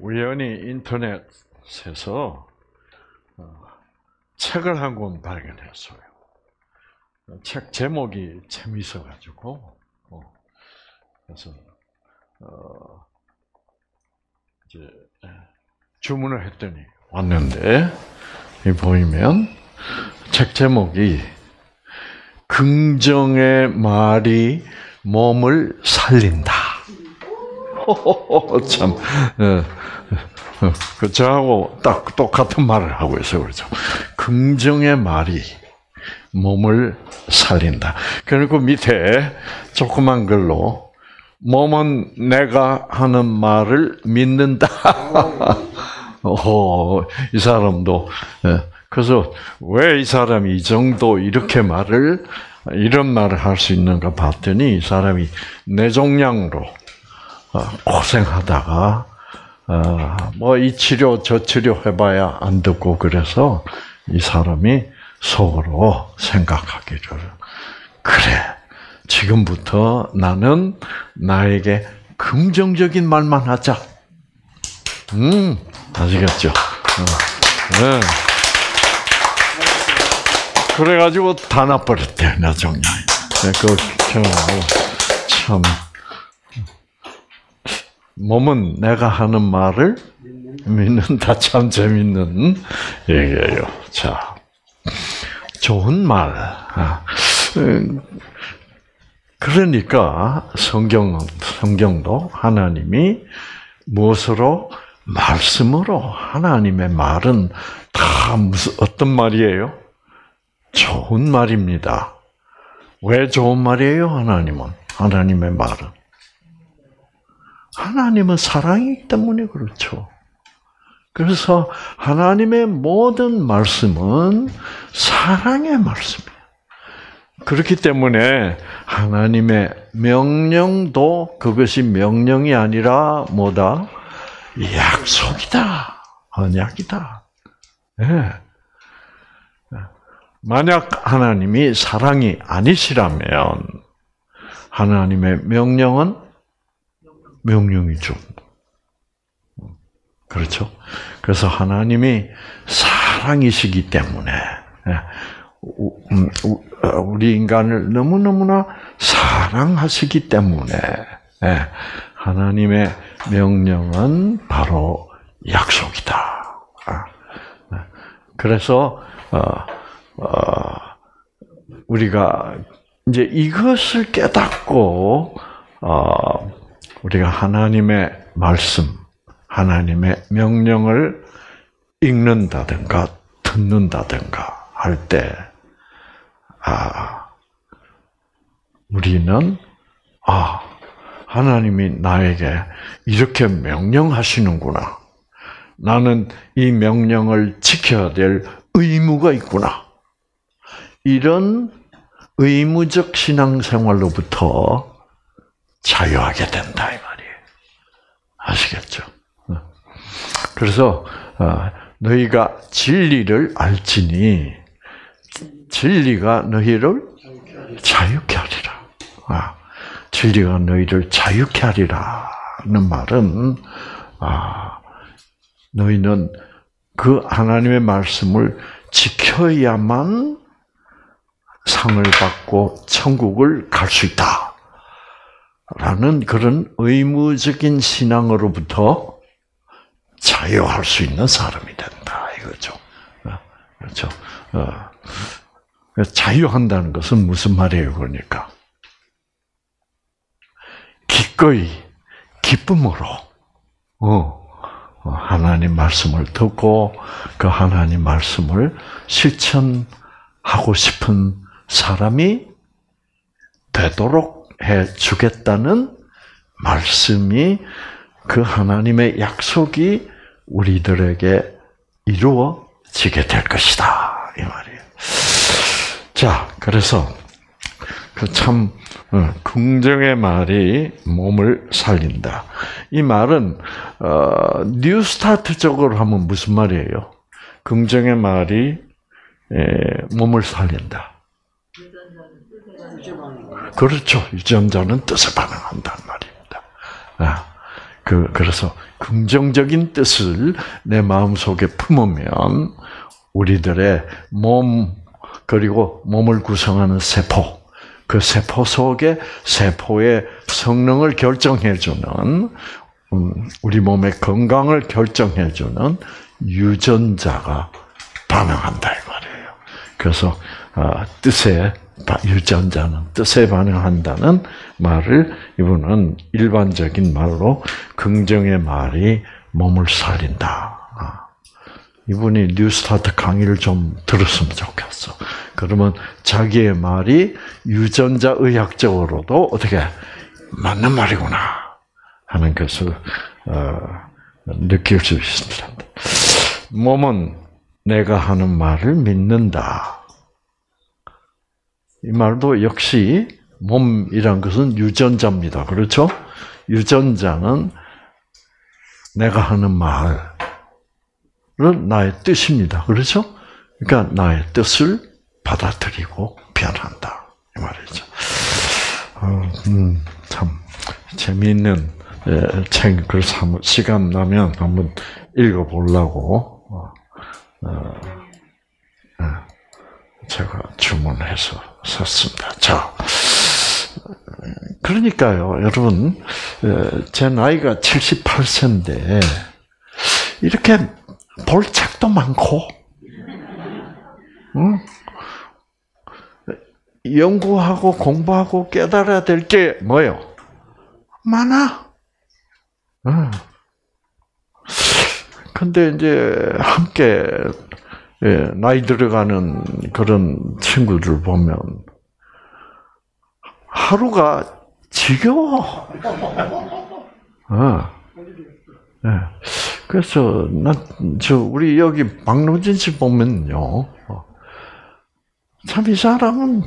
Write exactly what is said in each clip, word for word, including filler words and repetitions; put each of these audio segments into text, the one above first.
우연히 인터넷에서 책을 한 권 발견했어요. 책 제목이 재미있어가지고 그래서 어 이제 주문을 했더니 왔는데 이 보이면 책 제목이 긍정의 말이 몸을 살린다. 참, 그 저하고 딱 똑같은 말을 하고 있어요, 그렇죠? 긍정의 말이 몸을 살린다. 그리고 밑에 조그만 글로 몸은 내가 하는 말을 믿는다. 오, 이 사람도 그래서 왜 이 사람이 이 정도 이렇게 말을 이런 말을 할 수 있는가 봤더니 이 사람이 뇌종양으로 고생하다가 뭐 이 치료 저 치료 해봐야 안 듣고 그래서 이 사람이 속으로 생각하기를 그래 지금부터 나는 나에게 긍정적인 말만 하자. 음 아시겠죠? 네. 그래가지고 다 나버렸대 뇌종양이. 그 참. 몸은 내가 하는 말을 믿는다. 참 재밌는 얘기예요. 자, 좋은 말. 그러니까 성경 성경도 하나님이 무엇으로 말씀으로 하나님의 말은 다 무슨 어떤 말이에요? 좋은 말입니다. 왜 좋은 말이에요? 하나님은 하나님의 말은. 하나님은 사랑이기 때문에 그렇죠. 그래서 하나님의 모든 말씀은 사랑의 말씀이에요. 그렇기 때문에 하나님의 명령도 그것이 명령이 아니라 뭐다? 약속이다. 언약이다. 네. 만약 하나님이 사랑이 아니시라면 하나님의 명령은 명령이죠. 그렇죠? 그래서 하나님이 사랑이시기 때문에 우리 인간을 너무너무나 사랑하시기 때문에 하나님의 명령은 바로 약속이다. 그래서 우리가 이제 이것을 깨닫고 우리가 하나님의 말씀, 하나님의 명령을 읽는다든가 듣는다든가 할 때, 아, 우리는 아, 하나님이 나에게 이렇게 명령하시는구나. 나는 이 명령을 지켜야 될 의무가 있구나. 이런 의무적 신앙생활로부터 자유하게 된다 이 말이에요. 아시겠죠? 그래서 너희가 진리를 알지니 진리가 너희를 자유케 하리라. 진리가 너희를 자유케 하리라는 말은 너희는 그 하나님의 말씀을 지켜야만 상을 받고 천국을 갈 수 있다. 라는 그런 의무적인 신앙으로부터 자유할 수 있는 사람이 된다. 이거죠. 그렇죠. 자유한다는 것은 무슨 말이에요, 그러니까? 기꺼이, 기쁨으로, 하나님 말씀을 듣고 그 하나님 말씀을 실천하고 싶은 사람이 되도록 해 주겠다는 말씀이 그 하나님의 약속이 우리들에게 이루어지게 될 것이다. 이 말이에요. 자, 그래서 그 참 긍정의 말이 몸을 살린다. 이 말은 어, 뉴스타트적으로 하면 무슨 말이에요? 긍정의 말이 에, 몸을 살린다. 그렇죠. 유전자는 뜻에 반응한다는 말입니다. 아, 그, 그래서 긍정적인 뜻을 내 마음속에 품으면 우리들의 몸 그리고 몸을 구성하는 세포, 그 세포 속에 세포의 성능을 결정해주는 우리 몸의 건강을 결정해주는 유전자가 반응한다 이 말이에요. 그래서 뜻에 유전자는 뜻에 반응한다는 말을 이분은 일반적인 말로 긍정의 말이 몸을 살린다. 이분이 뉴스타트 강의를 좀 들었으면 좋겠어. 그러면 자기의 말이 유전자 의학적으로도 어떻게 맞는 말이구나 하는 것을 어, 느낄 수 있습니다. 몸은 내가 하는 말을 믿는다. 이 말도 역시 몸이란 것은 유전자입니다. 그렇죠? 유전자는 내가 하는 말은 나의 뜻입니다. 그렇죠? 그러니까 나의 뜻을 받아들이고 변한다. 이 말이죠. 어, 음, 참 재미있는 책을 시간 나면 한번 읽어보려고 어, 어, 제가 주문해서 샀습니다. 자, 그러니까요, 여러분, 제 나이가 칠십팔 세인데 이렇게 볼 책도 많고, 응? 연구하고 공부하고 깨달아야 될 게 뭐예요? 많아. 응. 근데 이제 함께 나이 들어가는 그런 친구들 보면 하루가 지겨워. 어. 네. 그래서 난 저 우리 여기 박노진 씨 보면요, 참 이 사람은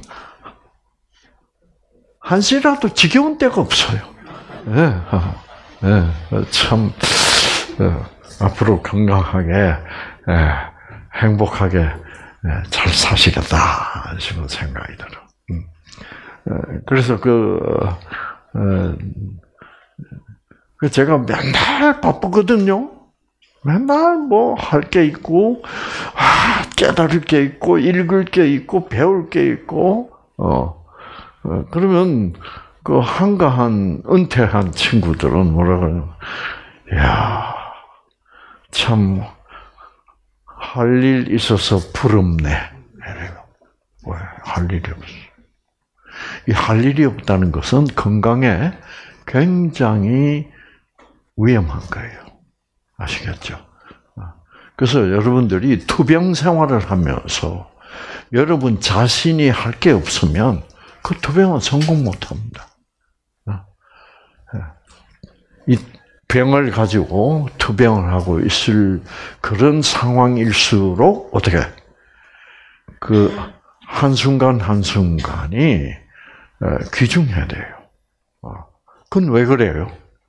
한시라도 지겨운 때가 없어요. 네. 네. 참 네. 앞으로 건강하게 네. 행복하게 잘 사시겠다 싶은 생각이 들어. 그래서 그 제가 맨날 바쁘거든요. 맨날 뭐 할 게 있고, 아, 깨달을 게 있고, 읽을 게 있고, 배울 게 있고, 어, 어 그러면 그 한가한 은퇴한 친구들은 뭐라 그러냐면, 야, 참 할 일 있어서 부럽네. 왜 할 일이 없어? 이 할 일이 없다는 것은 건강에 굉장히 위험한 거예요. 아시겠죠? 그래서 여러분들이 투병 생활을 하면서 여러분 자신이 할 게 없으면 그 투병은 성공 못 합니다. 이 병을 가지고 투병을 하고 있을 그런 상황일수록 어떻게 그 한순간 한순간이 귀중해야 돼요. 그건 왜 그래요?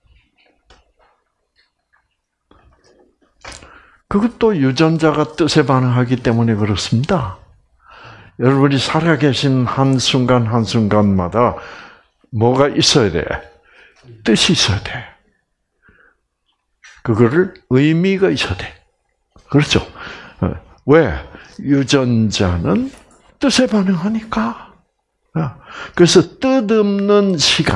그것도 유전자가 뜻에 반응하기 때문에 그렇습니다. 여러분이 살아계신 한순간 한순간마다 뭐가 있어야 돼? 뜻이 있어야 돼. 그거를 의미가 있어야 돼. 그렇죠? 왜? 유전자는 뜻에 반응하니까. 그래서 뜻없는 시간,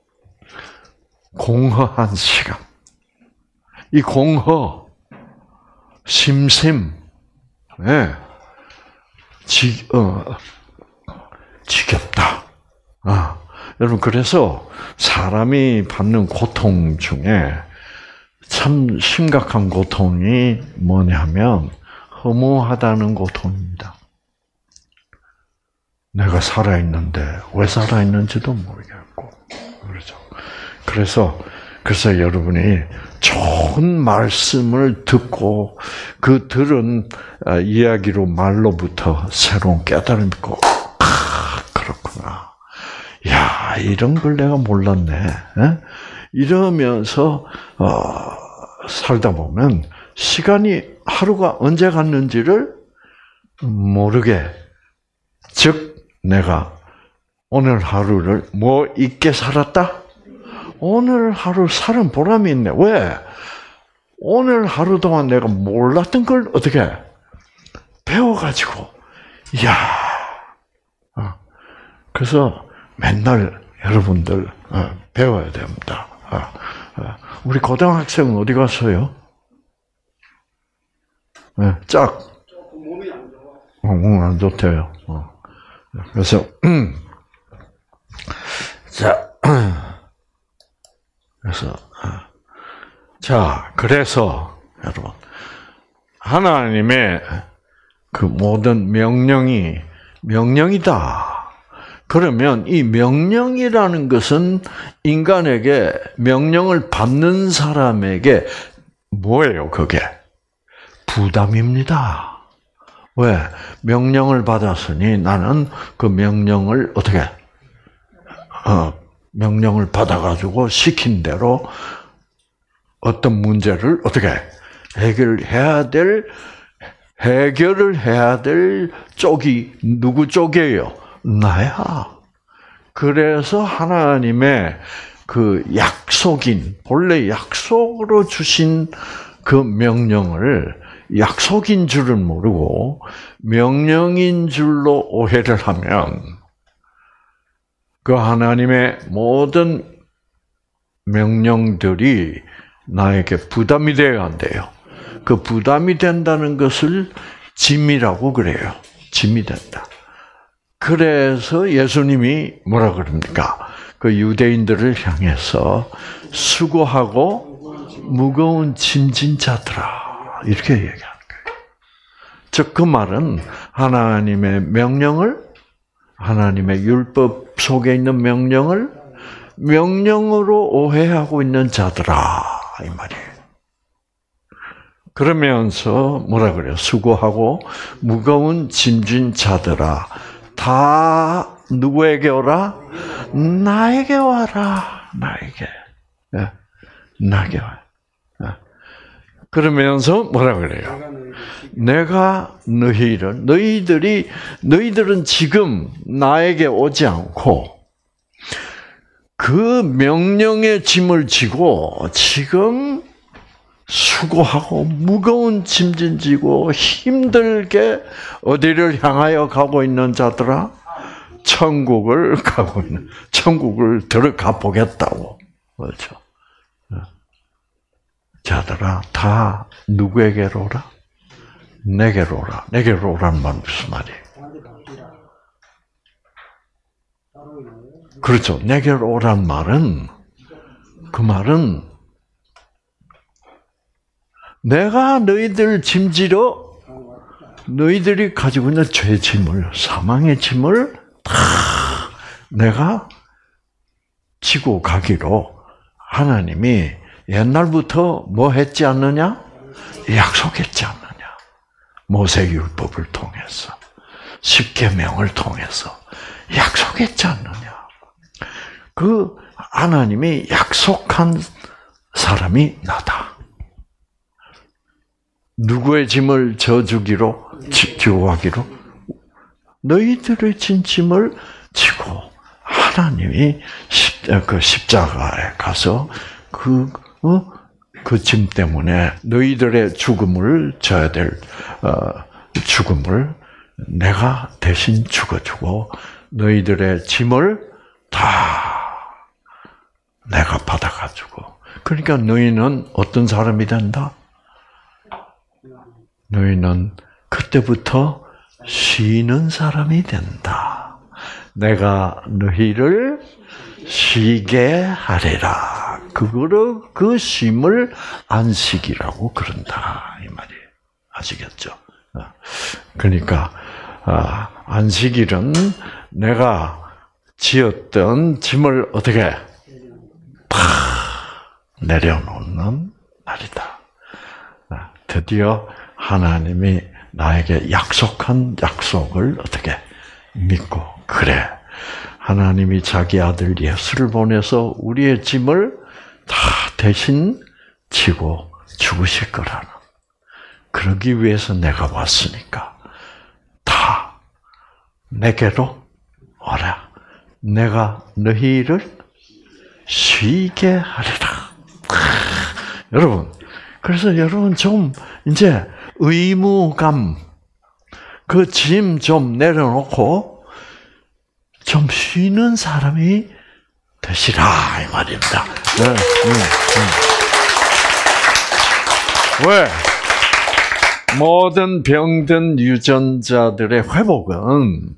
공허한 시간, 이 공허, 심심, 네. 지, 어, 지겹다. 아, 여러분, 그래서 사람이 받는 고통 중에 참 심각한 고통이 뭐냐면 허무하다는 고통입니다. 내가 살아있는데 왜 살아있는지도 모르겠고, 그렇죠. 그래서, 그래서 여러분이 좋은 말씀을 듣고 그 들은 이야기로 말로부터 새로운 깨달음이 있고, 아, 그렇구나. 야, 이런 걸 내가 몰랐네. 에? 이러면서 어, 살다 보면 시간이 하루가 언제 갔는지를 모르게, 즉 내가 오늘 하루를 뭐 있게 살았다? 오늘 하루 살은 보람이 있네. 왜? 오늘 하루 동안 내가 몰랐던 걸 어떻게 배워가지고, 이야. 그래서 맨날 여러분들 배워야 됩니다. 우리 고등학생은 어디 갔어요? 짝. 몸이 안 좋아. 어, 몸 안 좋대요. 어. 그래서, 음. 자, 그래서, 자, 그래서, 여러분, 하나님의 그 모든 명령이 명령이다. 그러면 이 명령이라는 것은 인간에게 명령을 받는 사람에게 뭐예요, 그게? 부담입니다. 왜? 명령을 받았으니 나는 그 명령을 어떻게, 어, 명령을 받아가지고 시킨 대로 어떤 문제를 어떻게 해결해야 될, 해결을 해야 될 쪽이 누구 쪽이에요? 나야. 그래서 하나님의 그 약속인, 본래 약속으로 주신 그 명령을 약속인 줄을 모르고 명령인 줄로 오해를 하면 그 하나님의 모든 명령들이 나에게 부담이 되어야 한대요. 그 부담이 된다는 것을 짐이라고 그래요. 짐이 된다. 그래서 예수님이 뭐라 그럽니까? 그 유대인들을 향해서 수고하고 무거운 짐진 자들아 이렇게 얘기하는 거예요. 즉 그 말은 하나님의 명령을, 하나님의 율법 속에 있는 명령을 명령으로 오해하고 있는 자들아 이 말이에요. 그러면서 뭐라 그래요? 수고하고 무거운 짐진 자들아 다 누구에게 오라? 나에게 와라. 나에게. 예. 나에게 와. 예. 그러면서 뭐라 그래요? 내가 너희를, 너희들이, 너희들은 지금 나에게 오지 않고 그 명령의 짐을 지고 지금 수고하고 무거운 짐진 지고 힘들게 어디를 향하여 가고 있는 자들아? 천국을 가고 있는, 천국을 들어가 보겠다고. 그렇죠. 자들아, 다 누구에게로 오라? 내게로 오라. 내게로 오라는 말은 무슨 말이에요? 그렇죠. 내게로 오란 말은, 그 말은 내가 너희들 짐지러 너희들이 가지고 있는 죄의 짐을, 사망의 짐을 다 내가 지고 가기로 하나님이 옛날부터 뭐 했지 않느냐? 약속했지 않느냐? 모세율법을 통해서, 십계명을 통해서 약속했지 않느냐? 그 하나님이 약속한 사람이 나다. 누구의 짐을 져주기로, 지고 가기로? 너희들의 진 짐을 지고 하나님이 십, 그 십자가에 가서 그, 어? 그 짐 때문에 너희들의 죽음을 져야 될, 어, 죽음을 내가 대신 죽어주고 너희들의 짐을 다 내가 받아가지고. 그러니까 너희는 어떤 사람이 된다? 너희는 그때부터 쉬는 사람이 된다. 내가 너희를 쉬게 하리라. 그거를, 그 쉼을 안식이라고 그런다. 이 말이에요. 아시겠죠? 그러니까, 안식일은 내가 지었던 짐을 어떻게 다 내려놓는 날이다. 드디어 하나님이 나에게 약속한 약속을 어떻게 믿고, 그래, 하나님이 자기 아들 예수를 보내서 우리의 짐을 다 대신 지고 죽으실 거라는, 그러기 위해서 내가 왔으니까 다 내게로 오라. 내가 너희를 쉬게 하리라. 여러분, 그래서 여러분 좀 이제 의무감, 그 짐 좀 내려놓고 좀 쉬는 사람이 되시라 이 말입니다. 네, 네, 네. 왜? 모든 병든 유전자들의 회복은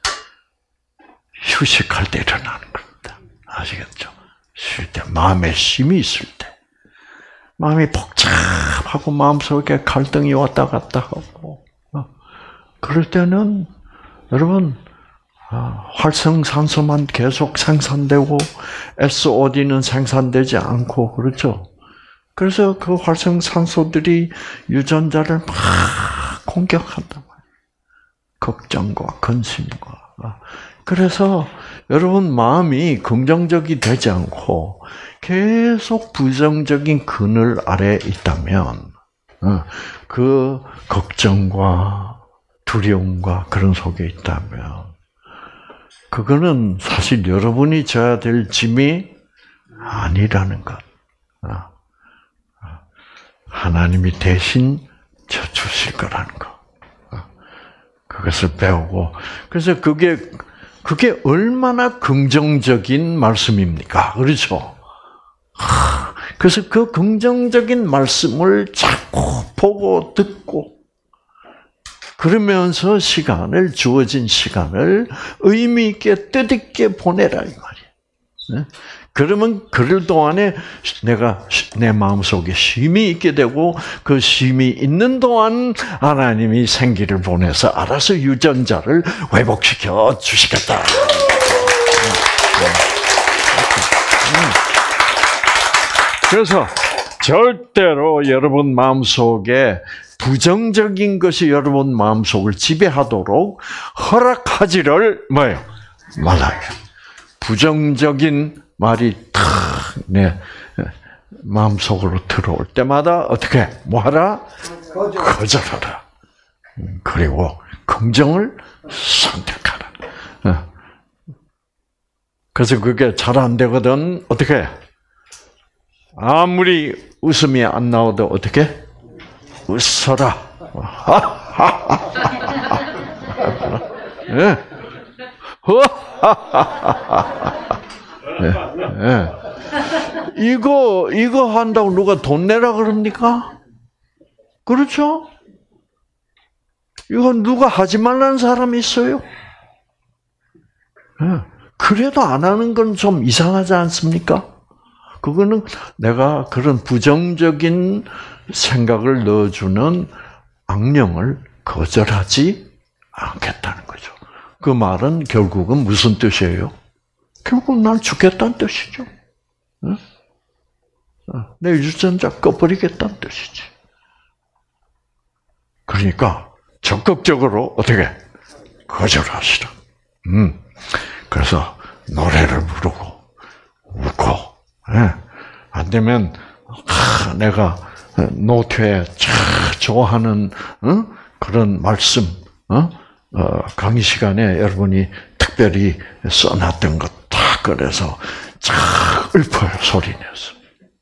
휴식할 때 일어나는 겁니다. 아시겠죠? 쉴 때, 마음에 힘이 있을 때. 마음이 복잡하고 마음속에 갈등이 왔다 갔다 하고, 그럴 때는, 여러분, 활성산소만 계속 생산되고, 에스오디는 생산되지 않고, 그렇죠? 그래서 그 활성산소들이 유전자를 막 공격한단 말이에요. 걱정과 근심과. 그래서 여러분 마음이 긍정적이 되지 않고 계속 부정적인 그늘 아래에 있다면 그 걱정과 두려움과 그런 속에 있다면 그거는 사실 여러분이 져야 될 짐이 아니라는 것. 하나님이 대신 져주실 거라는 거. 그것을 배우고. 그래서 그게, 그게 얼마나 긍정적인 말씀입니까? 그렇죠? 그래서 그 긍정적인 말씀을 자꾸 보고 듣고, 그러면서 시간을, 주어진 시간을 의미있게, 뜻있게 보내라, 이 말이에요. 그러면 그럴 동안에 내가 내 마음속에 쉼이 있게 되고 그 쉼이 있는 동안 하나님이 생기를 보내서 알아서 유전자를 회복시켜 주시겠다. 그래서 절대로 여러분 마음속에 부정적인 것이 여러분 마음속을 지배하도록 허락하지를 뭐예요? 말아요. 부정적인 말이 탁 내 마음속으로 들어올 때마다 어떻게 뭐하라? 거절하라. 그리고 긍정을 선택하라. 그래서 그게 잘 안 되거든. 어떻게? 아무리 웃음이 안 나오도 어떻게? 웃어라. 예. 네, 네. 이거 이거 한다고 누가 돈 내라 그럽니까? 그렇죠? 이건 누가 하지 말라는 사람이 있어요? 네. 그래도 안 하는 건 좀 이상하지 않습니까? 그거는 내가 그런 부정적인 생각을 넣어주는 악령을 거절하지 않겠다는 거죠. 그 말은 결국은 무슨 뜻이에요? 결국 난 죽겠다는 뜻이죠. 내 유전자 꺼버리겠다는 뜻이지. 그러니까 적극적으로 어떻게 거절하시라. 음. 그래서 노래를 부르고 웃고, 예. 안 되면 아, 내가 노트에 참 좋아하는 어? 그런 말씀, 어? 어, 강의 시간에 여러분이 특별히 써놨던 것 다 꺼내서 쫙 읊어요, 소리 내서.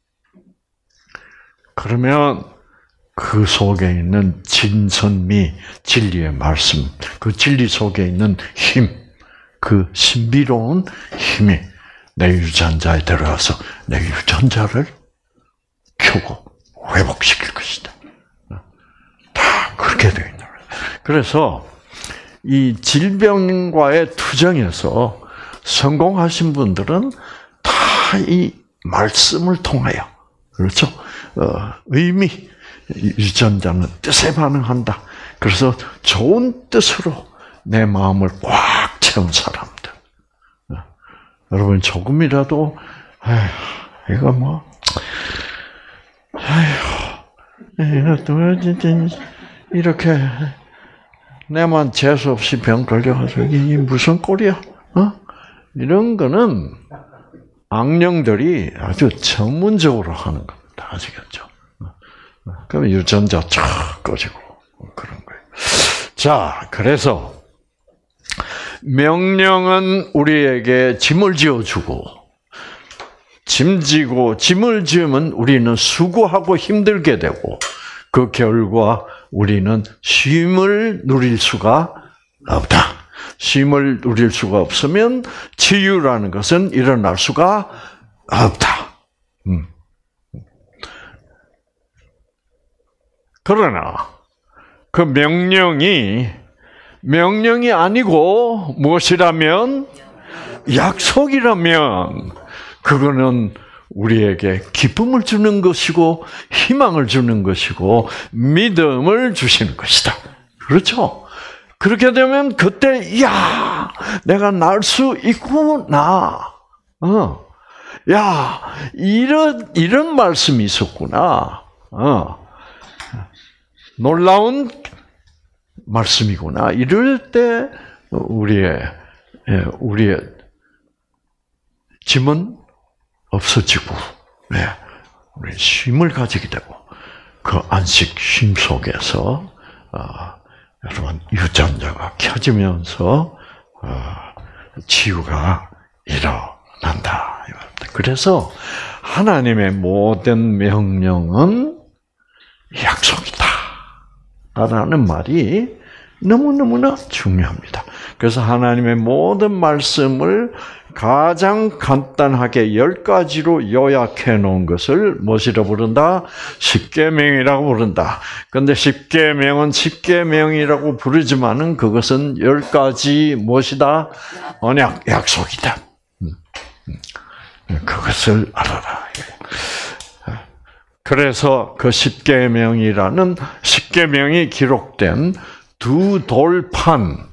그러면 그 속에 있는 진선미, 진리의 말씀, 그 진리 속에 있는 힘, 그 신비로운 힘이 내 유전자에 들어가서 내 유전자를 켜고 회복시킬 것이다. 다 그렇게 되어 있는 거예요. 그래서 이 질병과의 투쟁에서 성공하신 분들은 다 이 말씀을 통하여, 그렇죠? 어, 의미, 유전자는 뜻에 반응한다. 그래서 좋은 뜻으로 내 마음을 꽉 채운 사람들. 어, 여러분 조금이라도 아휴, 이거 뭐, 아휴, 이거 진짜 이렇게 내만 재수 없이 병 걸려가지고 이게 무슨 꼴이야? 어? 이런 거는 악령들이 아주 전문적으로 하는 겁니다. 아시겠죠? 그럼 유전자 쫙 꺼지고 그런 거예요. 자, 그래서 명령은 우리에게 짐을 지어주고 짐지고 짐을 지으면 우리는 수고하고 힘들게 되고 그 결과 우리는 쉼을 누릴 수가 없다. 쉼을 누릴 수가 없으면 치유라는 것은 일어날 수가 없다. 음. 그러나 그 명령이 명령이 아니고 무엇이라면 약속이라면 그거는 우리에게 기쁨을 주는 것이고 희망을 주는 것이고 믿음을 주시는 것이다. 그렇죠? 그렇게 되면 그때 야, 내가 날 수 있구나. 어. 야, 이런 이런 말씀이 있었구나. 어. 놀라운 말씀이구나. 이럴 때 우리의 우리의 짐은 없어지고, 네, 우리 쉼을 가지게 되고 그 안식 쉼 속에서 어, 여러분 유전자가 켜지면서 어, 치유가 일어난다. 그래서 하나님의 모든 명령은 약속이다. 라는 말이 너무너무나 중요합니다. 그래서 하나님의 모든 말씀을 가장 간단하게 열 가지로 요약해 놓은 것을 무엇이라고 부른다? 십계명이라고 부른다. 그런데 십계명은 십계명이라고 부르지만은 그것은 열 가지 무엇이다? 언약, 약속이다. 그것을 알아라. 그래서 그 십계명이라는 십계명이 기록된 두 돌판을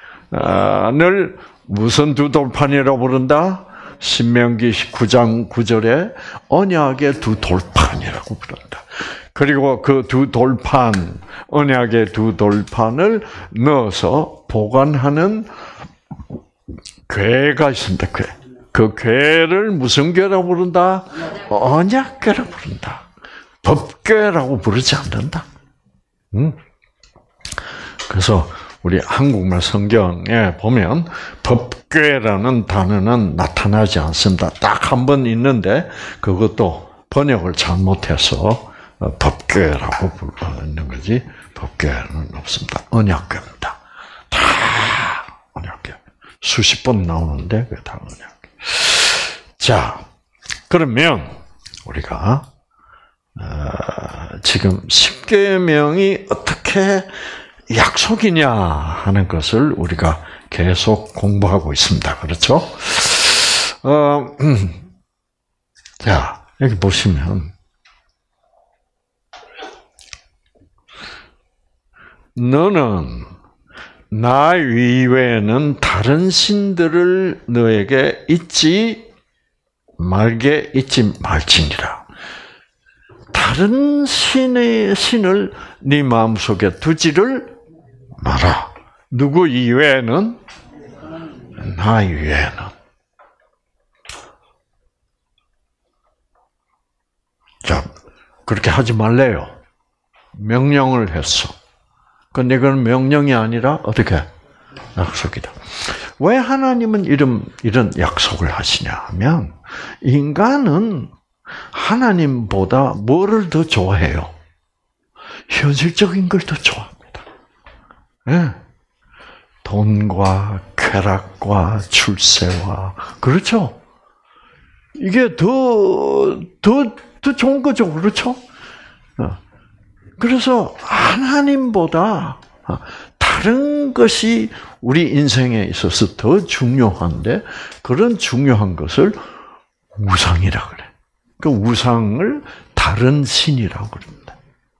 무슨 두 돌판이라고 부른다? 신명기 십구 장 구 절에 언약의 두 돌판이라고 부른다. 그리고 그 두 돌판, 언약의 두 돌판을 넣어서 보관하는 궤가 있습니다. 궤. 그 궤를 무슨 궤라고 부른다? 언약궤라고 부른다. 법궤라고 부르지 않는다. 음. 그래서 우리 한국말 성경에 보면 법궤라는 단어는 나타나지 않습니다. 딱 한 번 있는데 그것도 번역을 잘못해서 법궤라고 부르는 거지 법궤는 없습니다. 언약궤입니다. 다 언약궤. 수십 번 나오는데 그게 다 언약궤. 자, 그러면 우리가 어, 지금 십계명이 어떻게 약속이냐 하는 것을 우리가 계속 공부하고 있습니다. 그렇죠? 어, 음. 자, 여기 보시면 너는 나 이외에는 다른 신들을 너에게 잊지 말게 잊지 말지니라. 다른 신의 신을 네 마음속에 두지를 마라. 누구 이외에는? 나 이외에는. 자, 그렇게 하지 말래요. 명령을 했어. 근데 그건 명령이 아니라 어떻게? 약속이다. 왜 하나님은 이런, 이런 약속을 하시냐 하면 인간은 하나님보다 뭐를 더 좋아해요? 현실적인 걸 더 좋아합니다. 네. 돈과 쾌락과 출세와 그렇죠? 이게 더, 더, 더 좋은 거죠. 그렇죠? 그래서 하나님보다 다른 것이 우리 인생에 있어서 더 중요한데 그런 중요한 것을 우상이라 그래. 그 우상을 다른 신이라고 그럽니다.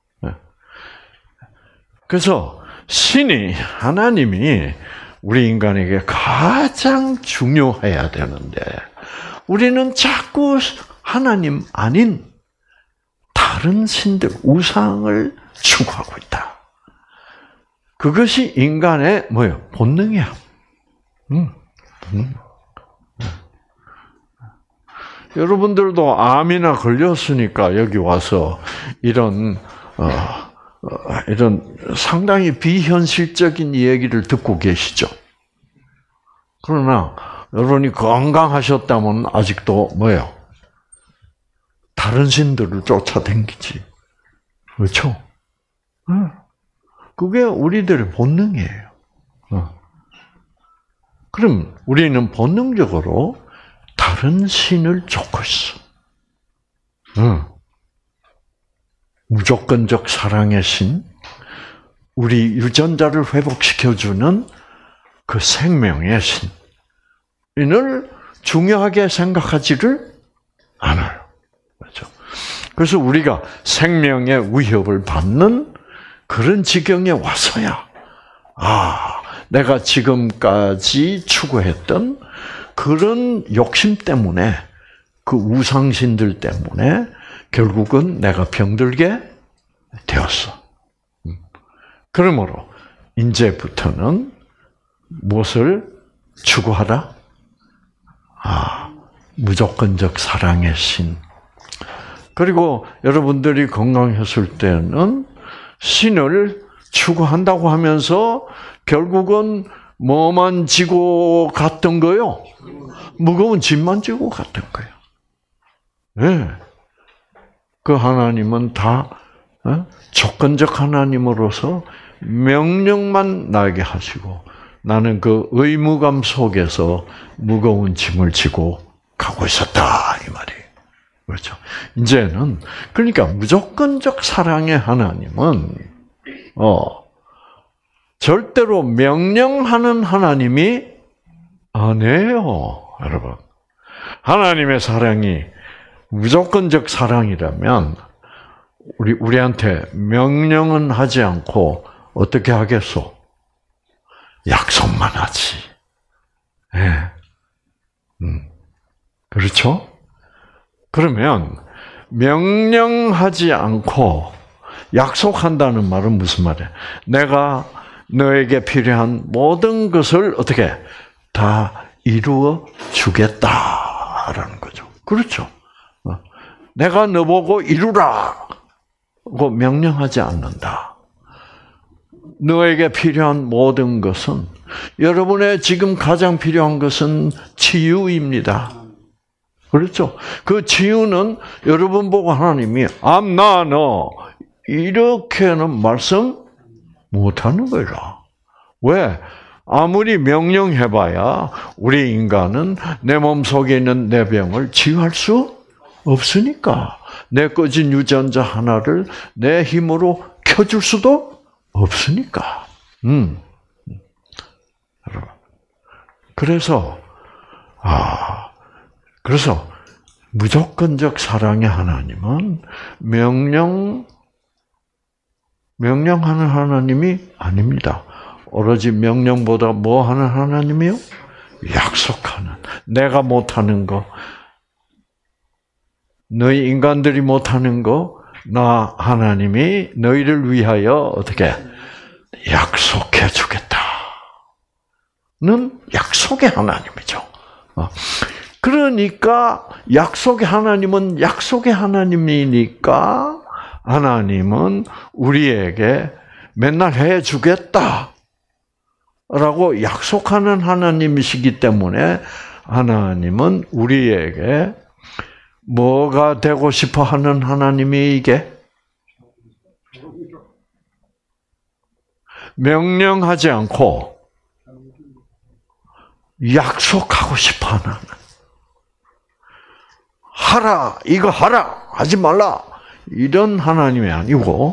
그래서 신이 하나님이 우리 인간에게 가장 중요해야 되는데 우리는 자꾸 하나님 아닌 다른 신들, 우상을 추구하고 있다. 그것이 인간의 뭐예요? 본능이야. 음, 음. 여러분들도 암이나 걸렸으니까 여기 와서 이런 어, 어, 이런 상당히 비현실적인 얘기를 듣고 계시죠. 그러나 여러분이 건강하셨다면 아직도 뭐예요? 다른 신들을 쫓아다니지. 그렇죠? 그게 우리들의 본능이에요. 그럼 우리는 본능적으로 다른 신을 쫓고 있어. 무조건적 사랑의 신, 우리 유전자를 회복시켜주는 그 생명의 신을 중요하게 생각하지를 않아요. 그렇죠? 그래서 우리가 생명의 위협을 받는 그런 지경에 와서야, 아, 내가 지금까지 추구했던 그런 욕심 때문에, 그 우상신들 때문에 결국은 내가 병들게 되었어. 그러므로 이제부터는 무엇을 추구하라? 아, 무조건적 사랑의 신. 그리고 여러분들이 건강했을 때는 신을 추구한다고 하면서 결국은 뭐만 지고 갔던 거요? 무거운 짐만 지고 갔던 거예요. 네. 그 하나님은 다 조건적 하나님으로서 명령만 나에게 하시고, 나는 그 의무감 속에서 무거운 짐을 지고 가고 있었다, 이 말이에요. 그렇죠? 이제는, 그러니까 무조건적 사랑의 하나님은 어 절대로 명령하는 하나님이 아니에요, 여러분. 하나님의 사랑이 무조건적 사랑이라면 우리 우리한테 명령은 하지 않고 어떻게 하겠소? 약속만 하지. 예. 네. 음. 그렇죠? 그러면 명령하지 않고 약속한다는 말은 무슨 말이야? 내가 너에게 필요한 모든 것을 어떻게 다 이루어 주겠다라는 거죠. 그렇죠? 내가 너보고 이루라고 명령하지 않는다. 너에게 필요한 모든 것은, 여러분의 지금 가장 필요한 것은 치유입니다. 그렇죠? 그 치유는 여러분 보고 하나님이 암나 너 이렇게는 말씀 못하는 거라. 왜? 아무리 명령해봐야 우리 인간은 내 몸속에 있는 내 병을 치유할 수 없으니까. 내 꺼진 유전자 하나를 내 힘으로 켜줄 수도 없으니까. 음. 그래서, 아, 그래서 무조건적 사랑의 하나님은 명령, 명령하는 하나님이 아닙니다. 오로지 명령보다 뭐 하는 하나님이요? 약속하는. 내가 못하는 거, 너희 인간들이 못하는 거, 나 하나님이 너희를 위하여 어떻게 약속해 주겠다는 약속의 하나님이죠. 그러니까 약속의 하나님은 약속의 하나님이니까 하나님은 우리에게 맨날 해 주겠다라고 약속하는 하나님이시기 때문에 하나님은 우리에게 뭐가 되고 싶어 하는 하나님이 이게? 명령하지 않고 약속하고 싶어 하는. 하라, 이거 하라, 하지 말라. 이런 하나님이 아니고,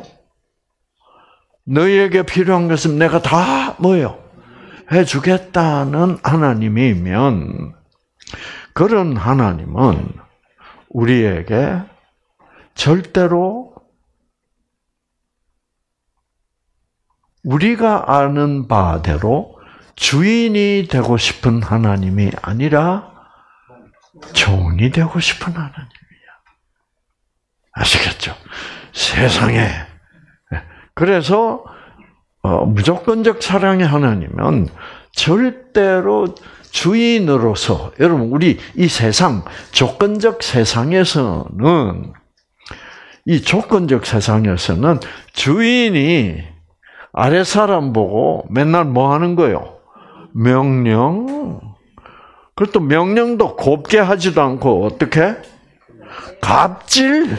너희에게 필요한 것은 내가 다 뭐요? 해주겠다는 하나님이면, 그런 하나님은 우리에게 절대로 우리가 아는 바대로 주인이 되고 싶은 하나님이 아니라 종이 되고 싶은 하나님이야. 아시겠죠? 세상에. 그래서 어, 무조건적 사랑의 하나님은 절대로 주인으로서, 여러분 우리 이 세상, 조건적 세상에서는, 이 조건적 세상에서는 주인이 아래 사람 보고 맨날 뭐 하는 거예요? 명령. 그것도 명령도 곱게 하지도 않고 어떻게? 갑질.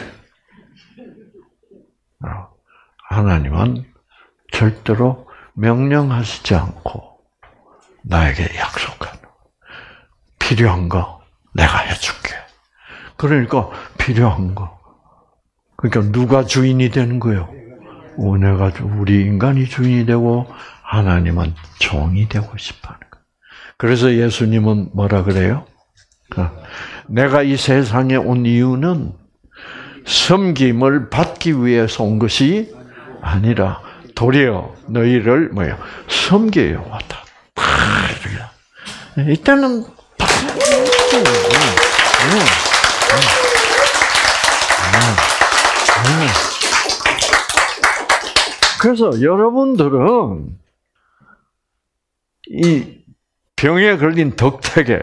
하나님은 절대로 명령하시지 않고 나에게 약속하는 필요한 거 내가 해줄게. 그러니까 필요한 거. 그러니까 누가 주인이 되는 거예요? 내가 우리 인간이 주인이 되고 하나님은 종이 되고 싶어하는 거예요. 그래서 예수님은 뭐라 그래요? 내가 이 세상에 온 이유는 섬김을 받기 위해서 온 것이 아니라 도리어 너희를 뭐예요? 섬겨요 왔다. 이때는 그래서 여러분들은 이 병에 걸린 덕택에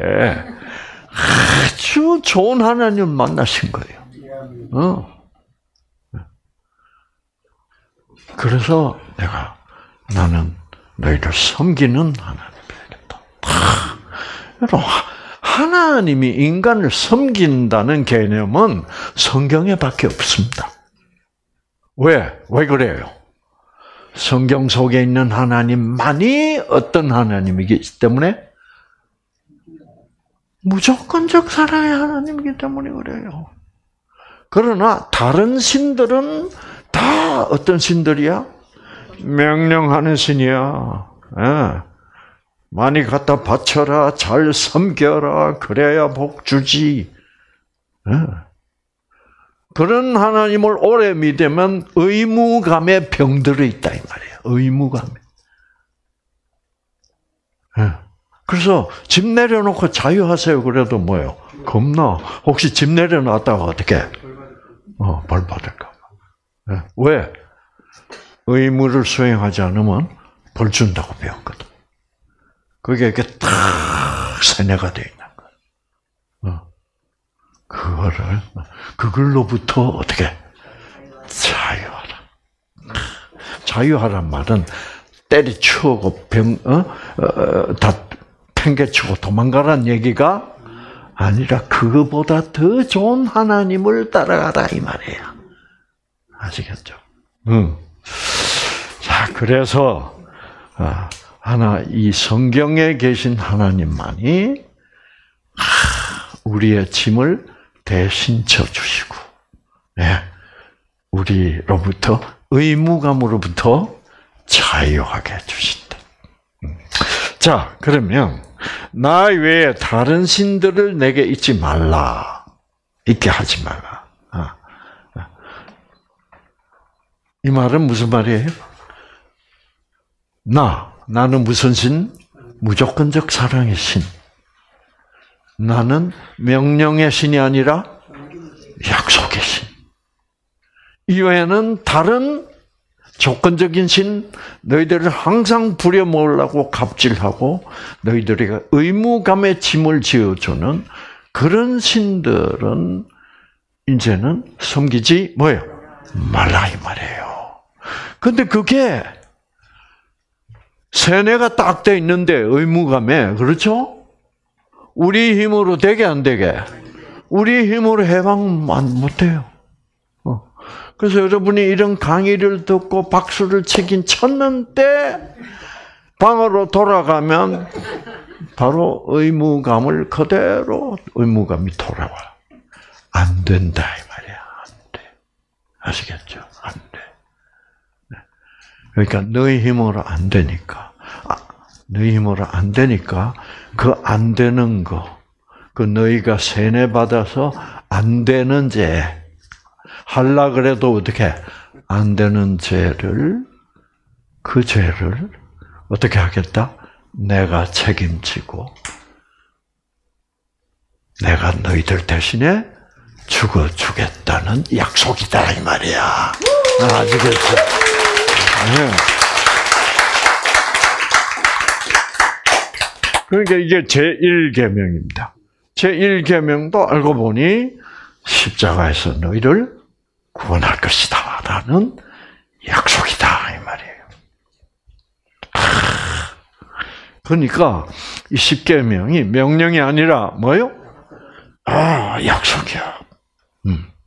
아주 좋은 하나님을 만나신 거예요. 어. 그래서 내가 나는 너희를 섬기는 하나님 되겠다. 여러분, 하나님이 인간을 섬긴다는 개념은 성경에밖에 없습니다. 왜? 왜 그래요? 성경 속에 있는 하나님만이 어떤 하나님이기 때문에? 무조건적 사랑의 하나님이기 때문에 그래요. 그러나 다른 신들은 다 어떤 신들이야? 명령하는 신이야. 예. 많이 갖다 바쳐라, 잘 섬겨라, 그래야 복 주지. 예. 그런 하나님을 오래 믿으면 의무감에 병들어 있다 이 말이에요. 의무감에. 예. 그래서 집 내려놓고 자유하세요. 그래도 뭐예요? 겁나. 혹시 집 내려놨다가 어떻게? 어, 벌 받을까 봐. 예. 왜? 의무를 수행하지 않으면 벌 준다고 배웠거든. 그게 이렇게 탁 세뇌가 되어 있는 거야. 어. 그거를, 그걸로부터 어떻게? 자유하라. 자유하란 말은 때리치우고 병, 어? 어, 다 팽개치고 도망가란 얘기가 아니라 그거보다 더 좋은 하나님을 따라가라 이 말이에요. 아시겠죠? 응. 자, 그래서 하나 이 성경에 계신 하나님만이 우리의 짐을 대신 져주시고, 네, 우리로부터 의무감으로부터 자유하게 해주신다. 자, 그러면 나 외에 다른 신들을 내게 잊지 말라, 잊게 하지 말라. 이 말은 무슨 말이에요? 나, 나는 무슨 신? 무조건적 사랑의 신. 나는 명령의 신이 아니라 약속의 신. 이외에는 다른 조건적인 신, 너희들을 항상 부려먹으려고 갑질하고 너희들에게 의무감의 짐을 지어주는 그런 신들은 이제는 섬기지 뭐예요? 말라 이 말이에요. 근데 그게 세뇌가 딱 돼 있는데 의무감에, 그렇죠? 우리 힘으로 되게 안 되게? 우리 힘으로 해방 못해요. 어. 그래서 여러분이 이런 강의를 듣고 박수를 치긴 쳤는데 방으로 돌아가면 바로 의무감을 그대로 의무감이 돌아와. 안 된다 이 말이야. 안 돼. 아시겠죠? 안 돼. 그러니까 너희 힘으로 안 되니까, 아, 너희 힘으로 안 되니까 그 안 되는 거, 그 너희가 세뇌 받아서 안 되는 죄 할라 그래도 어떻게 안 되는 죄를, 그 죄를 어떻게 하겠다? 내가 책임지고 내가 너희들 대신에 죽어주겠다는 약속이다 이 말이야. 아시겠죠? 네. 그러니까 이게 제일 계명입니다. 제일 계명도 알고 보니 십자가에서 너희를 구원할 것이다 라는 약속이다 이 말이에요. 그러니까 이 십계명이 명령이 아니라 뭐요? 아, 약속이야. 음.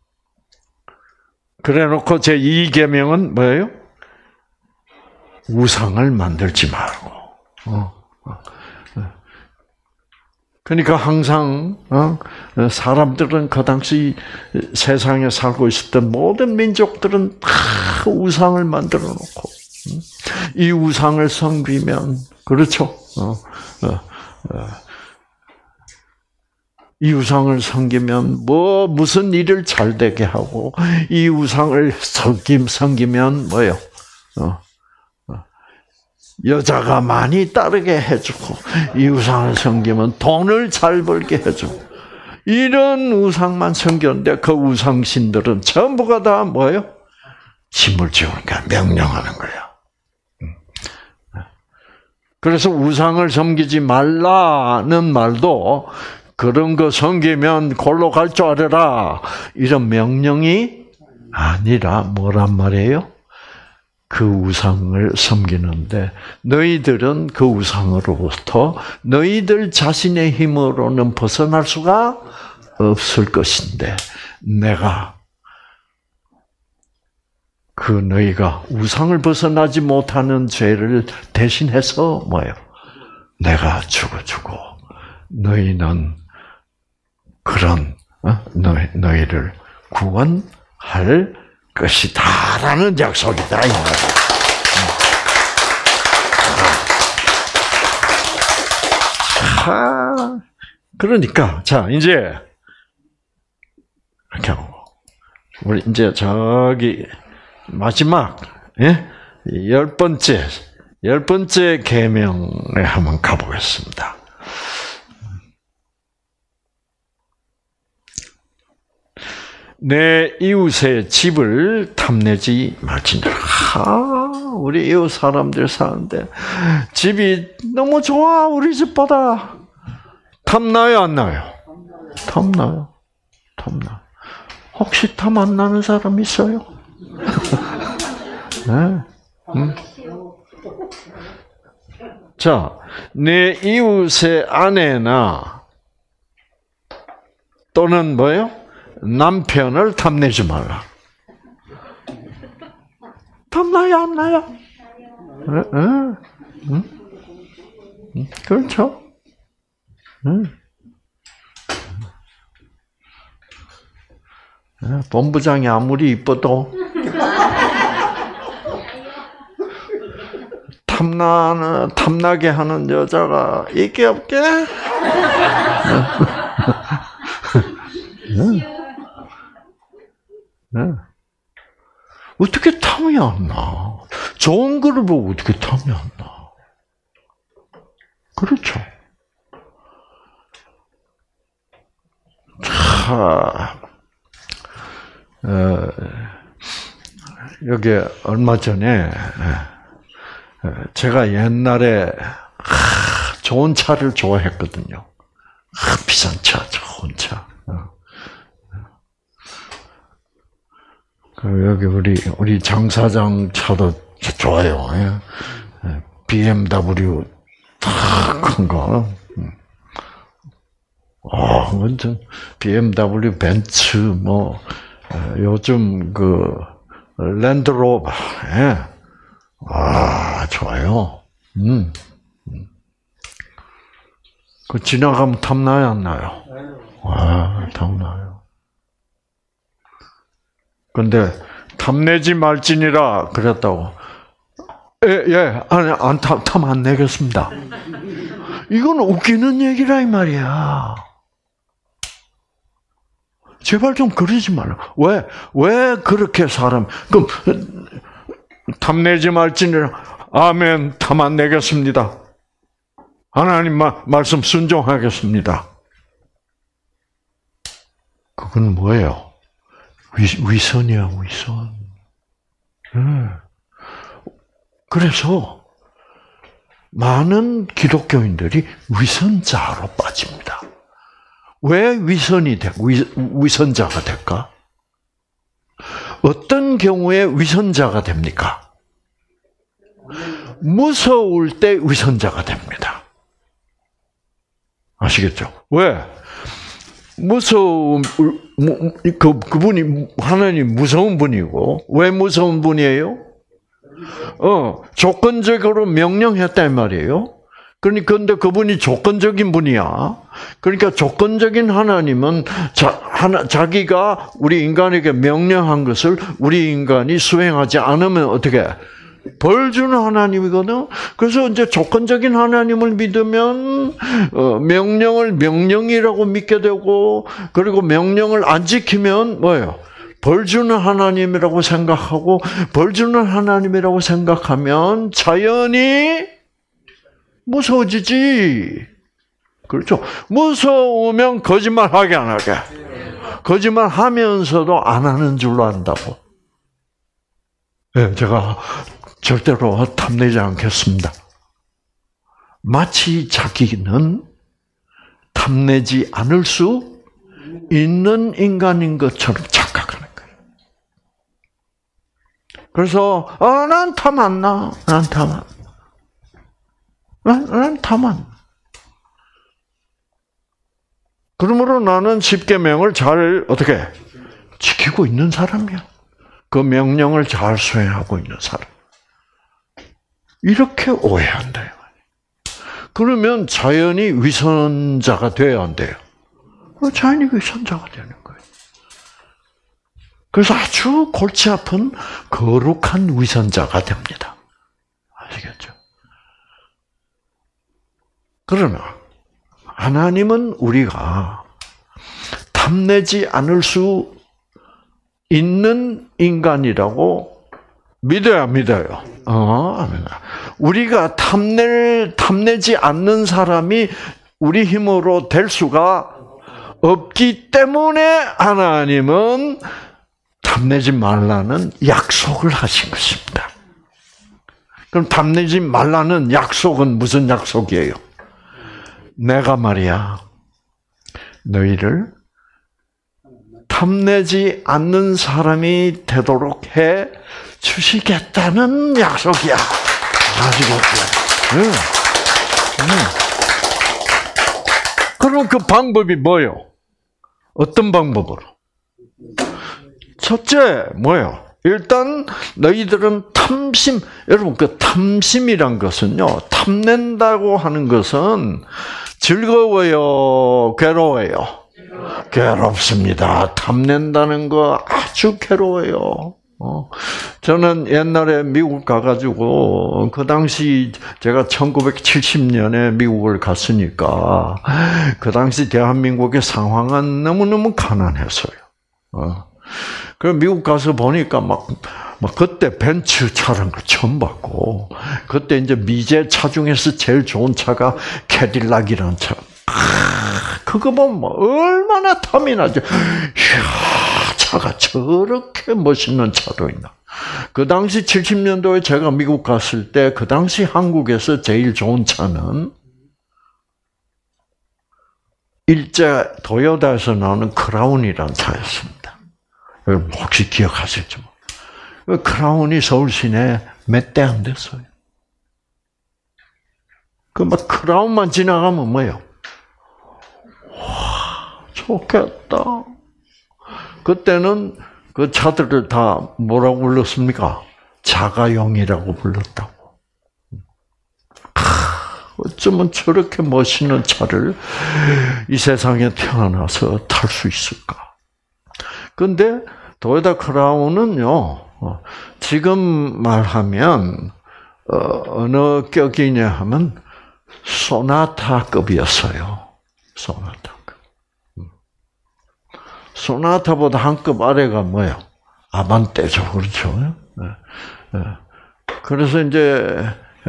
그래놓고 제이 계명은 뭐예요? 우상을 만들지 말고. 어. 그러니까 항상 어? 사람들은 그 당시 세상에 살고 있었던 모든 민족들은 다 우상을 만들어 놓고 이 우상을 섬기면 그렇죠. 어, 어, 어. 이 우상을 섬기면 뭐 무슨 일을 잘 되게 하고 이 우상을 섬김 섬기면 뭐요? 어, 어. 여자가 많이 따르게 해주고 이 우상을 섬기면 돈을 잘 벌게 해주고 이런 우상만 섬겼는데 그 우상신들은 전부가 다 뭐예요? 짐을 지우니까 명령하는 거야. 그래서 우상을 섬기지 말라는 말도 그런 거 섬기면 골로 갈 줄 알아라 이런 명령이 아니라 뭐란 말이에요? 그 우상을 섬기는데 너희들은 그 우상으로부터 너희들 자신의 힘으로는 벗어날 수가 없을 것인데 내가 그 너희가 우상을 벗어나지 못하는 죄를 대신해서 뭐예요? 내가 죽어주고 너희는 그런 어? 너희, 너희를 구원할 것이다라는 약속이다 이 말이야. 아, 그러니까 자 이제 이렇게 하고 우리 이제 저기 마지막 예? 열 번째 열 번째 계명에 한번 가보겠습니다. 내 이웃의 집을 탐내지 말지니라. 아, 우리 이웃 사람들 사는데 집이 너무 좋아 우리 집보다. 탐나요 안 나요? 탐나요. 탐나. 혹시 탐 안 나는 사람 있어요? 네. 음. 자, 내 이웃의 아내나 또는 뭐요? 남편을 탐내지 말라. 탐나요, 안 나요? 응? 응? 응? 응? 그렇죠? 응. 본부장이 아무리 이뻐도 탐나는 탐나게 하는 여자가 있게 없게? 응. 네. 어떻게 탐이 안 나? 좋은 거를 보고 어떻게 탐이 안 나? 그렇죠. 자, 어, 여기 얼마 전에 제가 옛날에 좋은 차를 좋아했거든요. 비싼 차, 좋은 차. 여기 우리 우리 장 사장 차도 좋아요. 비엠더블유 큰 거. 아, 완전 비엠더블유, 벤츠 뭐 요즘 그 랜드로버. 예. 아, 좋아요. 음. 그 지나가면 탐나요, 안 나요? 아, 탐나요. 근데 탐내지 말지니라 그랬다고. 예, 예, 아니, 안 탐, 탐 안 내겠습니다. 이건 웃기는 얘기라 이 말이야. 제발 좀 그러지 말라. 왜, 왜 그렇게 사람, 그럼, 탐내지 말지니라. 아멘, 탐 안 내겠습니다. 하나님 마, 말씀 순종하겠습니다. 그건 뭐예요? 위, 위선이야, 위선. 네. 그래서 많은 기독교인들이 위선자로 빠집니다. 왜 위선이 돼? 위, 위선자가 될까? 어떤 경우에 위선자가 됩니까? 무서울 때 위선자가 됩니다. 아시겠죠? 왜? 무서운 그 그분이 하나님 무서운 분이고 왜 무서운 분이에요? 어 조건적으로 명령했단 말이에요. 그러니 근데 그분이 조건적인 분이야. 그러니까 조건적인 하나님은 자, 하나, 자기가 우리 인간에게 명령한 것을 우리 인간이 수행하지 않으면 어떻게 벌 주는 하나님이거든. 그래서 이제 조건적인 하나님을 믿으면 어, 명령을 명령이라고 믿게 되고 그리고 명령을 안 지키면 뭐예요? 벌 주는 하나님이라고 생각하고 벌 주는 하나님이라고 생각하면 자연히 무서워지지. 그렇죠? 무서우면 거짓말 하게 안 하게. 거짓말 하면서도 안 하는 줄로 안다고. 네, 제가 절대로 탐내지 않겠습니다. 마치 자기는 탐내지 않을 수 있는 인간인 것처럼 착각하는 거예요. 그래서 아, 난 탐 안 나. 난 탐 안 나. 난, 난 탐 안 나. 그러므로 나는 십계명을 잘 어떻게 지키고 있는 사람이야. 그 명령을 잘 수행하고 있는 사람. 이렇게 오해한다. 그러면 자연히 위선자가 돼야 안 돼요. 자연히 위선자가 되는 거예요. 그래서 아주 골치 아픈 거룩한 위선자가 됩니다. 아시겠죠? 그러나 하나님은 우리가 탐내지 않을 수 있는 인간이라고 믿어야 믿어요. 어, 우리가 탐낼 탐내지 않는 사람이 우리 힘으로 될 수가 없기 때문에 하나님은 탐내지 말라는 약속을 하신 것입니다. 그럼 탐내지 말라는 약속은 무슨 약속이에요? 내가 말이야, 너희를 탐내지 않는 사람이 되도록 해 주시겠다는 약속이야. 아시겠죠? 응. 응. 그럼 그 방법이 뭐요? 어떤 방법으로? 첫째, 뭐요? 일단 너희들은 탐심, 여러분 그 탐심이란 것은요, 탐낸다고 하는 것은 즐거워요, 괴로워요? 괴롭습니다. 탐낸다는 거 아주 괴로워요. 어. 저는 옛날에 미국 가가지고 그 당시 제가 천구백칠십 년에 미국을 갔으니까 그 당시 대한민국의 상황은 너무너무 가난했어요. 어. 그 미국 가서 보니까 막, 막 그때 벤츠 차라는 걸 처음 봤고, 그때 이제 미제 차 중에서 제일 좋은 차가 캐딜락이라는 차. 아, 그거 보면 뭐 얼마나 탐이 나죠. 이야, 차가 저렇게 멋있는 차도 있나. 그 당시 칠십 년도에 제가 미국 갔을 때, 그 당시 한국에서 제일 좋은 차는 일제 도요타에서 나오는 크라운이라는 차였습니다. 혹시 기억하실지 모르겠어요. 크라운이 서울 시내에 몇 대 안 됐어요. 그 막 크라운만 지나가면 뭐예요? 와, 좋겠다. 그때는 그 차들을 다 뭐라고 불렀습니까? 자가용이라고 불렀다고. 어쩌면 저렇게 멋있는 차를 이 세상에 태어나서 탈 수 있을까? 근데 도요타 크라운은요, 지금 말하면 어느 격이냐 하면 소나타급이었어요. 소나타급. 소나타보다 한 급 아래가 뭐예요? 아반떼죠, 그렇죠? 그래서 이제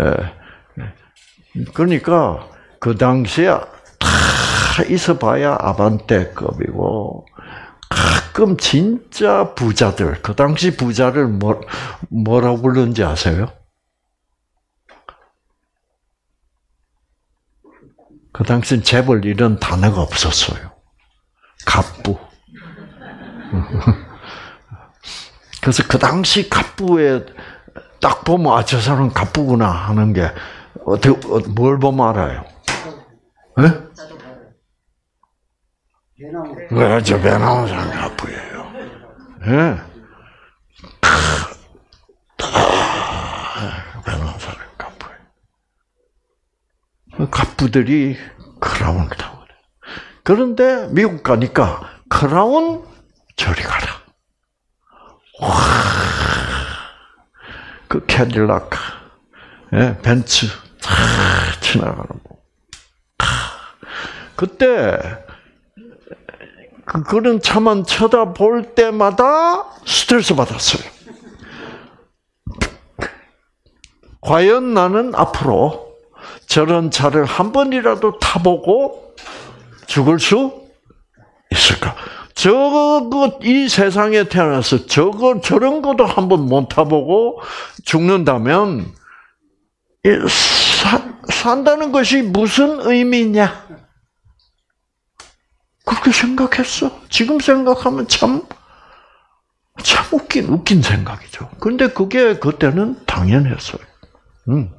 그러니까 그 당시에 다 있어봐야 아반떼급이고. 가끔 진짜 부자들, 그 당시 부자를 뭐, 뭐라고 부르는지 아세요? 그 당시엔 재벌 이런 단어가 없었어요. 갑부. 그래서 그 당시 갑부에 딱 보면, 아, 저 사람 갑부구나 하는 게, 어떻게, 뭘 보면 알아요? 네? 왜 저 배 나온 사람이 가부예요. 예. 배 나온 사람이 가부예요. 가부들이 크라운을 타고 그래. 그런데 미국 가니까 크라운 저리 가라. 와, 그 캐딜락, 예, 벤츠 다 지나가는 거. 그때 그 그런 차만 쳐다볼 때마다 스트레스 받았어요. 과연 나는 앞으로 저런 차를 한 번이라도 타보고 죽을 수 있을까? 저거 이 세상에 태어나서 저거 저런 것도 한 번 못 타보고 죽는다면 사, 산다는 것이 무슨 의미냐? 그렇게 생각했어. 지금 생각하면 참, 참 웃긴, 웃긴 생각이죠. 그런데 그게 그때는 당연했어요. 음.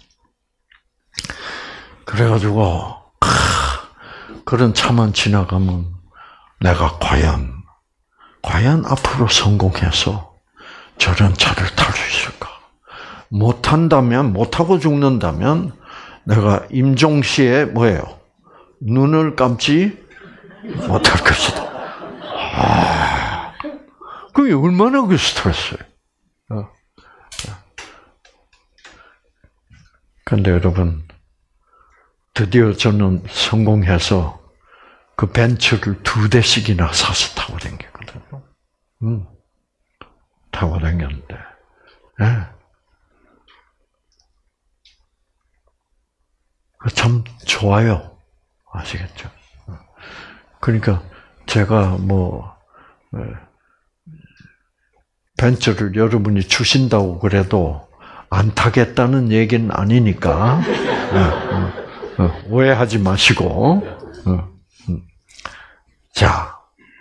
그래가지고, 아, 그런 차만 지나가면 내가 과연, 과연 앞으로 성공해서 저런 차를 탈 수 있을까? 못한다면, 못하고 죽는다면 내가 임종시에 뭐예요? 눈을 감지 못할 것이다. 아, 그게 얼마나 그 스트레스예요. 그런데 여러분, 드디어 저는 성공해서 그 벤츠를 두 대씩이나 사서 타고 다녔거든요. 음, 타고 다녔는데, 네. 참 좋아요. 아시겠죠? 그러니까 제가 뭐 벤츠를 여러분이 주신다고 그래도 안 타겠다는 얘기는 아니니까 오해하지 마시고. 자,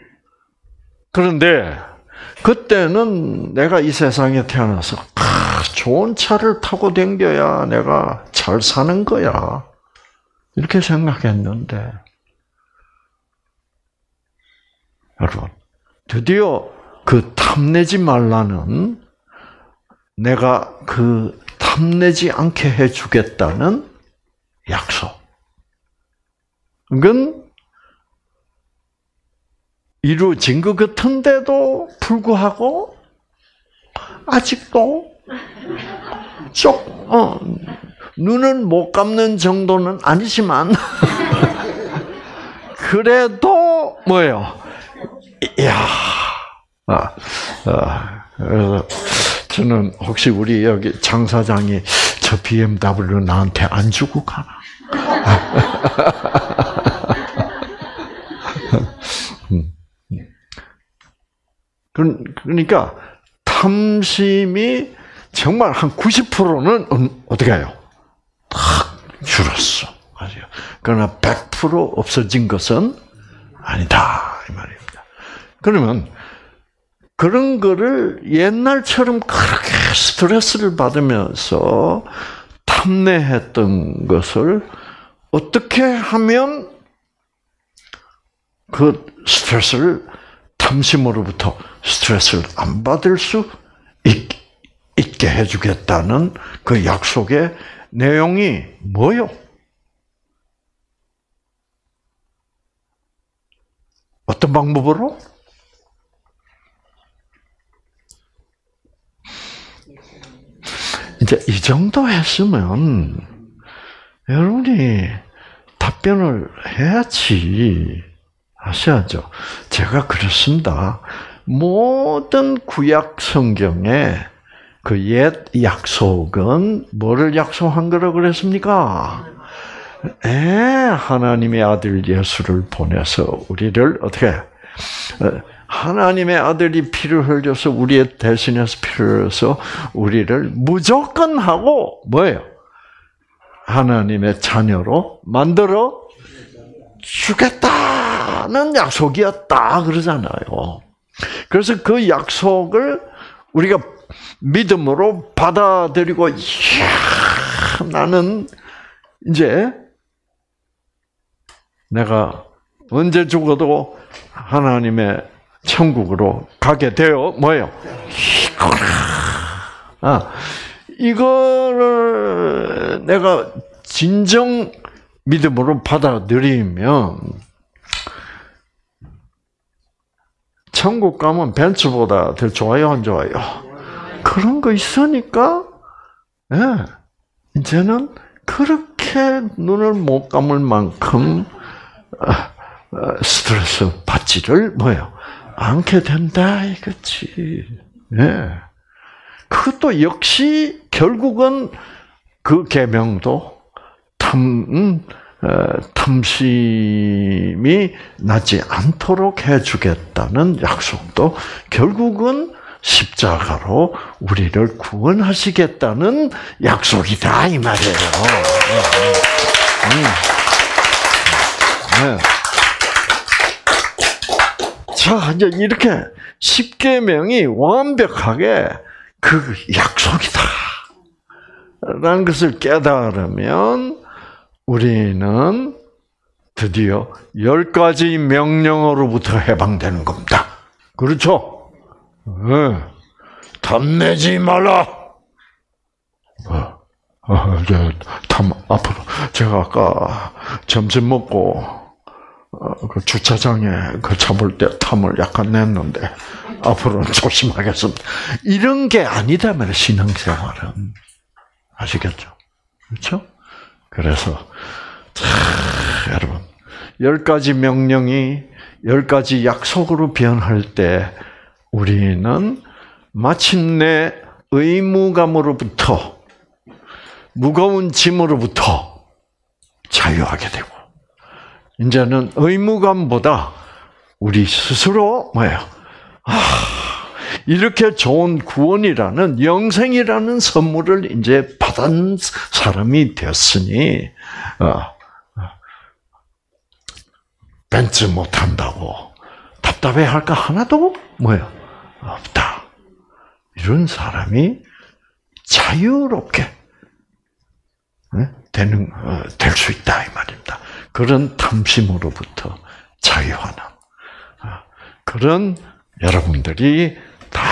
그런데 그때는 내가 이 세상에 태어나서 아, 좋은 차를 타고 다녀야 내가 잘 사는 거야. 이렇게 생각했는데 여러분, 드디어 그 탐내지 말라는 내가 그 탐내지 않게 해주겠다는 약속. 이건 이루어진 것 같은데도 불구하고 아직도 쪽 어, 눈은 못 감는 정도는 아니지만 그래도 뭐예요? 이야, 아, 아, 그래서 저는 혹시 우리 여기 장 사장이 저 비엠더블유 나한테 안 주고 가나? 그러니까 탐심이 정말 한 구십 퍼센트는 어떻게 해요? 탁 줄었어. 그러나 백 퍼센트 없어진 것은 아니다 이 말입니다. 그러면 그런 거를 옛날처럼 그렇게 스트레스를 받으면서 탐내했던 것을 어떻게 하면 그 스트레스를 탐심으로부터 스트레스를 안 받을 수 있, 있게 해주겠다는 그 약속의 내용이 뭐요? 어떤 방법으로? 이제 이 정도 했으면 여러분이 답변을 해야지. 아셔야죠. 제가 그렇습니다. 모든 구약 성경에 그 옛 약속은 뭐를 약속한 거라고 그랬습니까? 에, 하나님의 아들 예수를 보내서 우리를 어떻게 하나님의 아들이 피를 흘려서 우리의 대신해서 피를 흘려서 우리를 무조건 하고 뭐예요? 하나님의 자녀로 만들어 주겠다는 약속이었다 그러잖아요. 그래서 그 약속을 우리가 믿음으로 받아들이고 이야, 나는 이제 내가 언제 죽어도 하나님의 천국으로 가게 되어 뭐예요? 아, 이거를 내가 진정 믿음으로 받아들이면 천국 가면 벤츠보다 더 좋아요, 안 좋아요? 그런 거 있으니까 예, 이제는 그렇게 눈을 못 감을 만큼 스트레스 받지를 뭐예요? 않게 된다 이거지. 예. 그것도 역시 결국은 그 계명도 탐 탐심이 나지 않도록 해주겠다는 약속도 결국은 십자가로 우리를 구원하시겠다는 약속이다 이 말이에요. 음. 네. 자, 이제 이렇게 십계명이 완벽하게 그 약속이다 라는 것을 깨달으면 우리는 드디어 열 가지 명령으로부터 해방되는 겁니다. 그렇죠? 네. 탐내지 말라. 어, 어, 이제 탐 앞으로 제가 아까 점심 먹고 어, 그 주차장에 그 차 볼 때 탐을 약간 냈는데 앞으로는 조심하겠습니다. 이런 게 아니다면 신앙생활은 아시겠죠? 그렇죠? 그래서 참, 여러분 열 가지 명령이 열 가지 약속으로 변할 때 우리는 마침내 의무감으로부터 무거운 짐으로부터 자유하게 되고 이제는 의무감보다 우리 스스로 뭐예요? 아, 이렇게 좋은 구원이라는 영생이라는 선물을 이제 받은 사람이 되었으니 어, 벤츠 못 탄다고 답답해할까 하나도 뭐예요? 없다. 이런 사람이 자유롭게 되는 될 수 있다 이 말입니다. 그런 탐심으로부터 자유하는 그런 여러분들이 다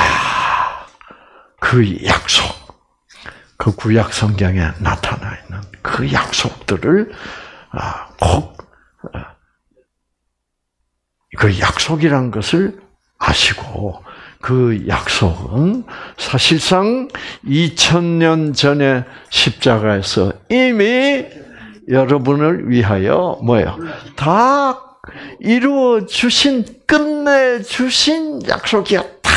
그 약속, 그 구약 성경에 나타나 있는 그 약속들을 꼭 그 약속이란 것을 아시고 그 약속은 사실상 이천 년 전에 십자가에서 이미 여러분을 위하여 뭐예요? 다 이루어 주신 끝내 주신 약속이었다.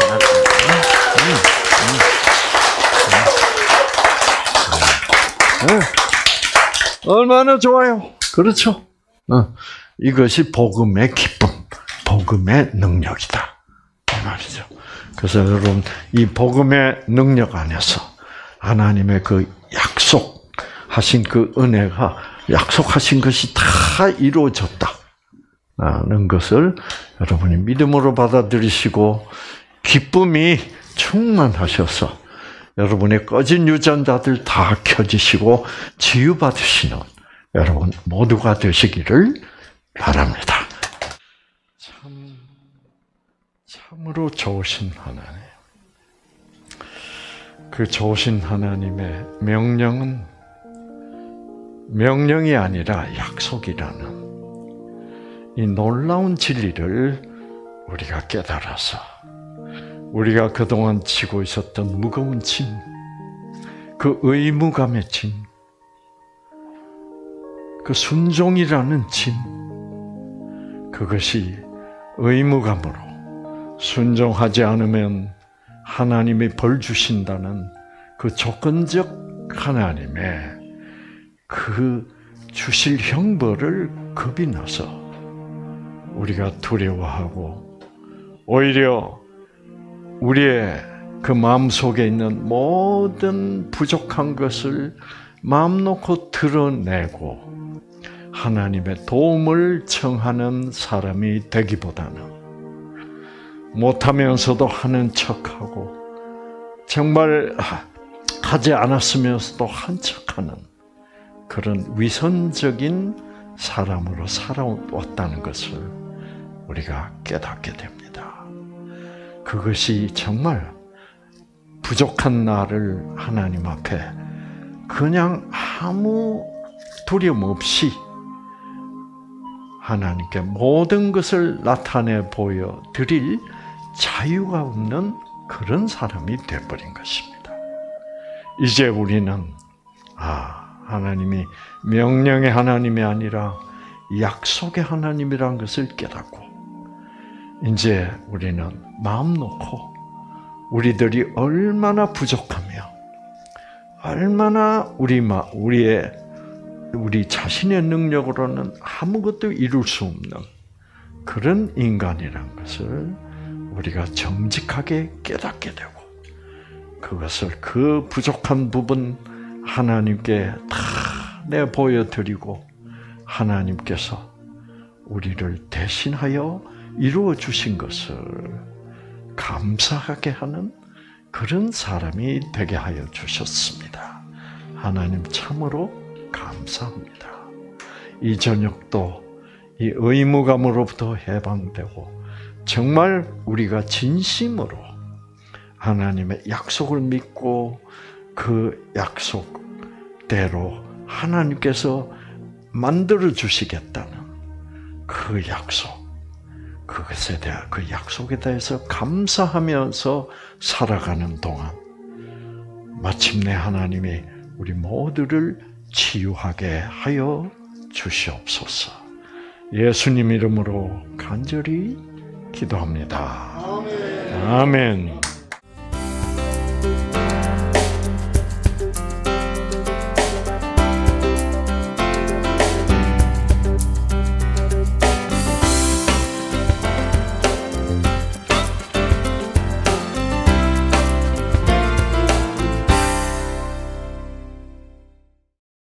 얼마나 좋아요. 그렇죠? 이것이 복음의 기쁨, 복음의 능력이다. 이 말이죠. 그래서 여러분 이 복음의 능력 안에서 하나님의 그 약속하신 그 은혜가 약속하신 것이 다 이루어졌다는 것을 여러분이 믿음으로 받아들이시고 기쁨이 충만하셔서 여러분의 꺼진 유전자들 다 켜지시고 치유받으시는 여러분 모두가 되시기를 바랍니다. 참, 참으로 좋으신 하나님. 그 좋으신 하나님의 명령은 명령이 아니라 약속이라는 이 놀라운 진리를 우리가 깨달아서 우리가 그동안 지고 있었던 무거운 짐, 그 의무감의 짐, 그 순종이라는 짐, 그것이 의무감으로 순종하지 않으면 하나님이 벌 주신다는 그 조건적 하나님의 그 주실 형벌을 겁이 나서 우리가 두려워하고 오히려 우리의 그 마음속에 있는 모든 부족한 것을 마음 놓고 드러내고 하나님의 도움을 청하는 사람이 되기보다는 못하면서도 하는 척하고 정말 하지 않았으면서도 한 척하는 그런 위선적인 사람으로 살아왔다는 것을 우리가 깨닫게 됩니다. 그것이 정말 부족한 나를 하나님 앞에 그냥 아무 두려움 없이 하나님께 모든 것을 나타내 보여드릴 자유가 없는 그런 사람이 되어버린 것입니다. 이제 우리는 아, 하나님이 명령의 하나님이 아니라 약속의 하나님이라는 것을 깨닫고 이제 우리는 마음 놓고 우리들이 얼마나 부족하며 얼마나 우리 마, 우리의 우리 자신의 능력으로는 아무것도 이룰 수 없는 그런 인간이라는 것을 우리가 정직하게 깨닫게 되고 그것을 그 부족한 부분 하나님께 다 내보여드리고 하나님께서 우리를 대신하여 이루어 주신 것을 감사하게 하는 그런 사람이 되게 하여 주셨습니다. 하나님 참으로 감사합니다. 이 저녁도 이 의무감으로부터 해방되고 정말 우리가 진심으로 하나님의 약속을 믿고 그 약속대로 하나님께서 만들어 주시겠다는 그 약속, 그것에 대한 그 약속에 대해서 감사하면서 살아가는 동안 마침내 하나님이 우리 모두를 치유하게 하여 주시옵소서. 예수님 이름으로 간절히 기도합니다. 아멘. 아멘.